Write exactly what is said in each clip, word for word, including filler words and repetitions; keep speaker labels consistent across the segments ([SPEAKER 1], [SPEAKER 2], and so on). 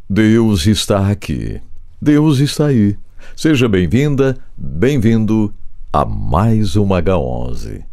[SPEAKER 1] Deus está aqui. Deus está aí. Seja bem-vinda, bem-vindo a mais uma agá onze.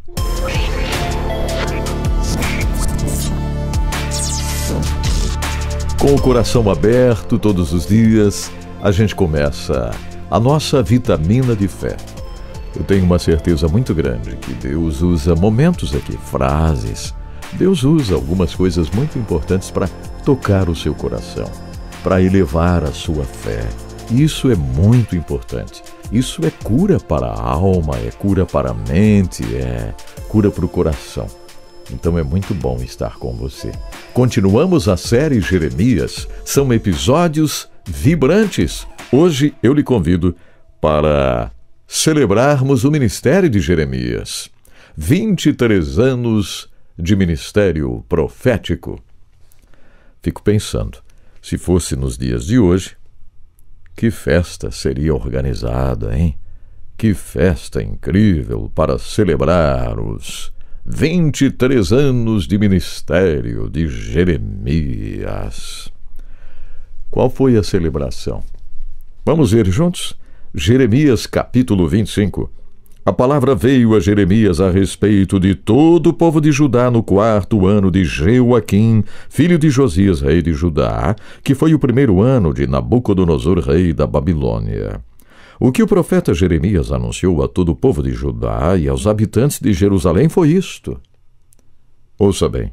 [SPEAKER 1] Com o coração aberto todos os dias, a gente começa a nossa vitamina de fé. Eu tenho uma certeza muito grande que Deus usa momentos aqui, frases. Deus usa algumas coisas muito importantes para tocar o seu coração, para elevar a sua fé. Isso é muito importante. Isso é cura para a alma, é cura para a mente, é cura para o coração. Então é muito bom estar com você. Continuamos a série Jeremias. São episódios vibrantes. Hoje eu lhe convido para celebrarmos o ministério de Jeremias. vinte e três anos de ministério profético. Fico pensando, se fosse nos dias de hoje, que festa seria organizada, hein? Que festa incrível para celebrar os vinte e três anos de ministério de Jeremias. Qual foi a celebração? Vamos ver juntos? Jeremias capítulo vinte e cinco. A palavra veio a Jeremias a respeito de todo o povo de Judá no quarto ano de Jeoaquim, filho de Josias, rei de Judá, que foi o primeiro ano de Nabucodonosor, rei da Babilônia. O que o profeta Jeremias anunciou a todo o povo de Judá e aos habitantes de Jerusalém foi isto. Ouça bem.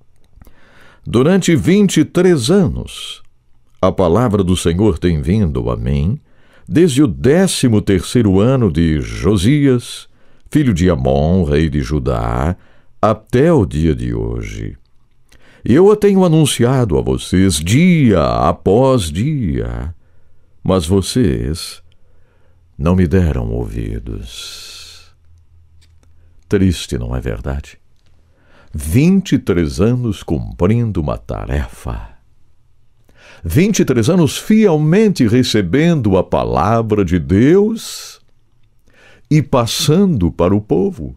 [SPEAKER 1] Durante vinte e três anos, a palavra do Senhor tem vindo a mim, desde o décimo terceiro ano de Josias, filho de Amon, rei de Judá, até o dia de hoje. Eu a tenho anunciado a vocês dia após dia, mas vocês não me deram ouvidos. Triste, não é verdade? vinte e três anos cumprindo uma tarefa. vinte e três anos fielmente recebendo a palavra de Deus e passando para o povo.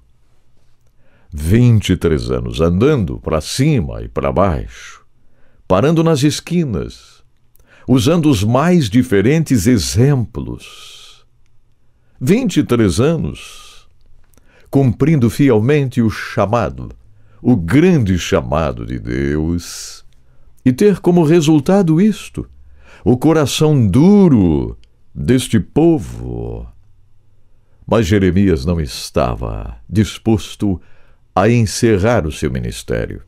[SPEAKER 1] vinte e três anos andando para cima e para baixo, parando nas esquinas, usando os mais diferentes exemplos. vinte e três anos cumprindo fielmente o chamado, o grande chamado de Deus, e ter como resultado isto, o coração duro deste povo. Mas Jeremias não estava disposto a encerrar o seu ministério.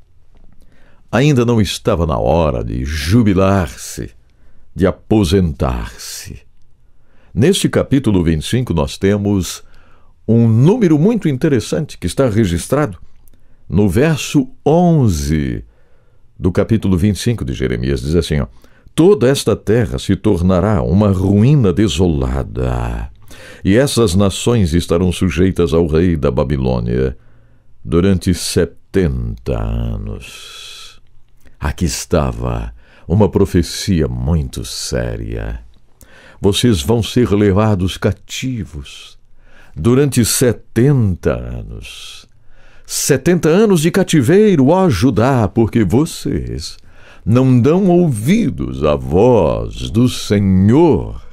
[SPEAKER 1] Ainda não estava na hora de jubilar-se, de aposentar-se. Neste capítulo vinte e cinco nós temos um número muito interessante que está registrado no verso onze do capítulo vinte e cinco de Jeremias. Diz assim, ó, toda esta terra se tornará uma ruína desolada, e essas nações estarão sujeitas ao rei da Babilônia durante setenta anos. Aqui estava uma profecia muito séria. Vocês vão ser levados cativos durante setenta anos. setenta anos de cativeiro, ó Judá, porque vocês não dão ouvidos à voz do Senhor.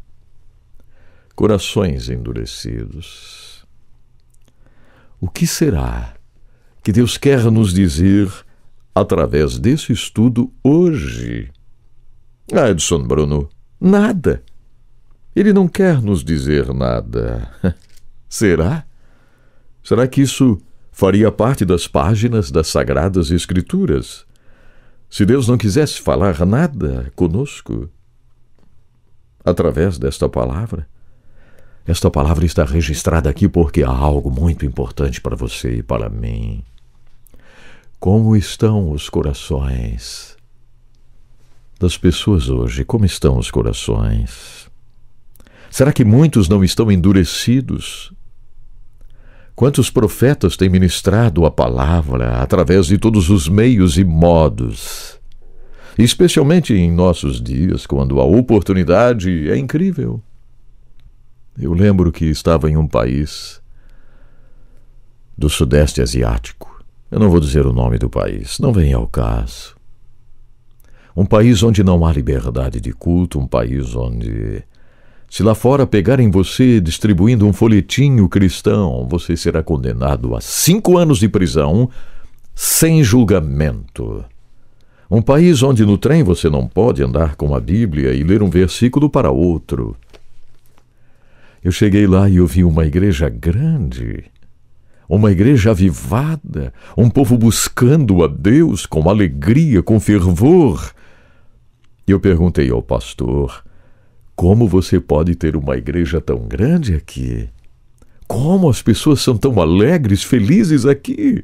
[SPEAKER 1] Corações endurecidos. O que será que Deus quer nos dizer através desse estudo hoje? Ah, Edson Bruno, nada. Ele não quer nos dizer nada. Será? Será que isso faria parte das páginas das Sagradas Escrituras? Se Deus não quisesse falar nada conosco através desta palavra, esta palavra está registrada aqui porque há algo muito importante para você e para mim. Como estão os corações das pessoas hoje? Como estão os corações? Será que muitos não estão endurecidos? Quantos profetas têm ministrado a palavra através de todos os meios e modos, especialmente em nossos dias, quando a oportunidade é incrível. Eu lembro que estava em um país do Sudeste Asiático. Eu não vou dizer o nome do país, não vem ao caso. Um país onde não há liberdade de culto, um país onde, se lá fora pegarem você distribuindo um folhetinho cristão, você será condenado a cinco anos de prisão sem julgamento. Um país onde no trem você não pode andar com a Bíblia e ler um versículo para outro. Eu cheguei lá e eu vi uma igreja grande, uma igreja avivada, um povo buscando a Deus com alegria, com fervor. Eu perguntei ao pastor: como você pode ter uma igreja tão grande aqui? Como as pessoas são tão alegres, felizes aqui?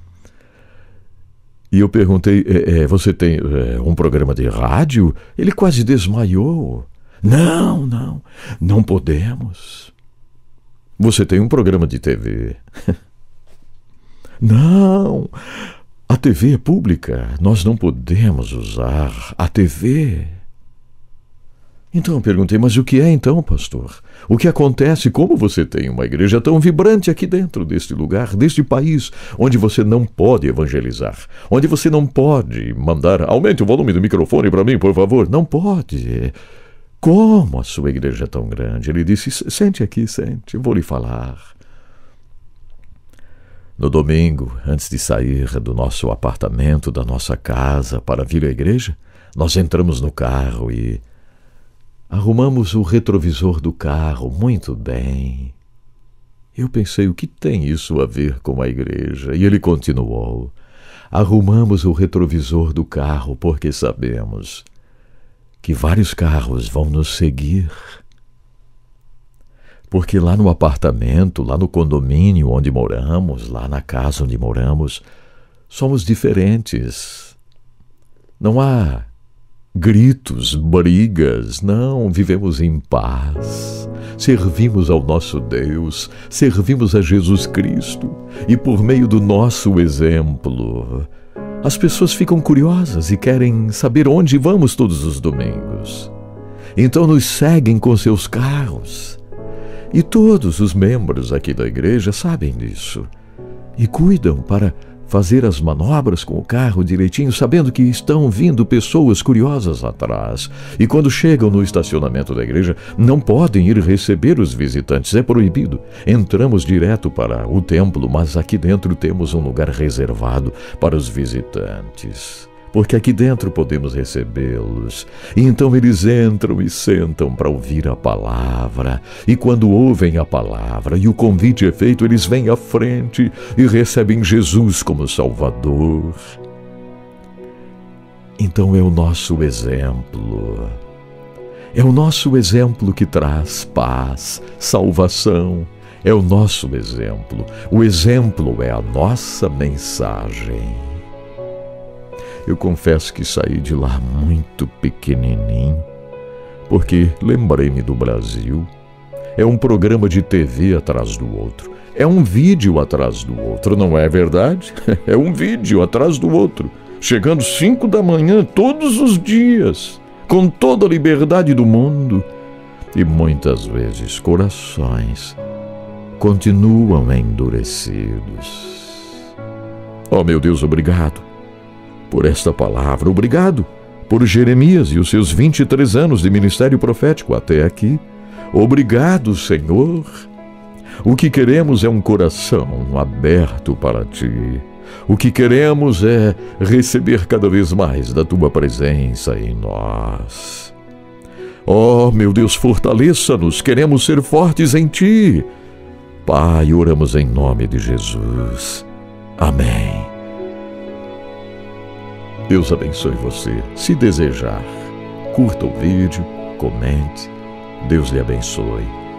[SPEAKER 1] E eu perguntei: é, é, você tem é, um programa de rádio? Ele quase desmaiou. Não, não, não podemos. Você tem um programa de T V? Não, a T V é pública, nós não podemos usar a T V. Então eu perguntei: mas o que é então, pastor? O que acontece? Como você tem uma igreja tão vibrante aqui dentro deste lugar, deste país, onde você não pode evangelizar, onde você não pode mandar: aumente o volume do microfone para mim, por favor? Não pode. Como a sua igreja é tão grande? Ele disse: sente aqui, sente, eu vou lhe falar. No domingo, antes de sair do nosso apartamento, da nossa casa, para vir à igreja, nós entramos no carro e arrumamos o retrovisor do carro muito bem. Eu pensei: o que tem isso a ver com a igreja? E ele continuou: arrumamos o retrovisor do carro porque sabemos que vários carros vão nos seguir. Porque lá no apartamento, lá no condomínio onde moramos, lá na casa onde moramos, somos diferentes. Não há gritos, brigas, não, vivemos em paz. Servimos ao nosso Deus, servimos a Jesus Cristo, e por meio do nosso exemplo, as pessoas ficam curiosas e querem saber onde vamos todos os domingos. Então nos seguem com seus carros. E todos os membros aqui da igreja sabem disso. E cuidam para fazer as manobras com o carro direitinho, sabendo que estão vindo pessoas curiosas atrás. E quando chegam no estacionamento da igreja, não podem ir receber os visitantes, é proibido. Entramos direto para o templo, mas aqui dentro temos um lugar reservado para os visitantes, porque aqui dentro podemos recebê-los. E então eles entram e sentam para ouvir a palavra. E quando ouvem a palavra e o convite é feito, eles vêm à frente e recebem Jesus como Salvador. Então é o nosso exemplo. É o nosso exemplo que traz paz, salvação. É o nosso exemplo. O exemplo é a nossa mensagem. Eu confesso que saí de lá muito pequenininho, porque lembrei-me do Brasil. É um programa de T V atrás do outro. É um vídeo atrás do outro, não é verdade? É um vídeo atrás do outro. Chegando cinco da manhã todos os dias, com toda a liberdade do mundo. E muitas vezes corações continuam endurecidos. Oh, meu Deus, obrigado por esta palavra, obrigado por Jeremias e os seus vinte e três anos de ministério profético até aqui. Obrigado, Senhor. O que queremos é um coração aberto para Ti. O que queremos é receber cada vez mais da Tua presença em nós. Oh, meu Deus, fortaleça-nos, queremos ser fortes em Ti. Pai, oramos em nome de Jesus. Amém. Deus abençoe você. Se desejar, curta o vídeo, comente. Deus lhe abençoe.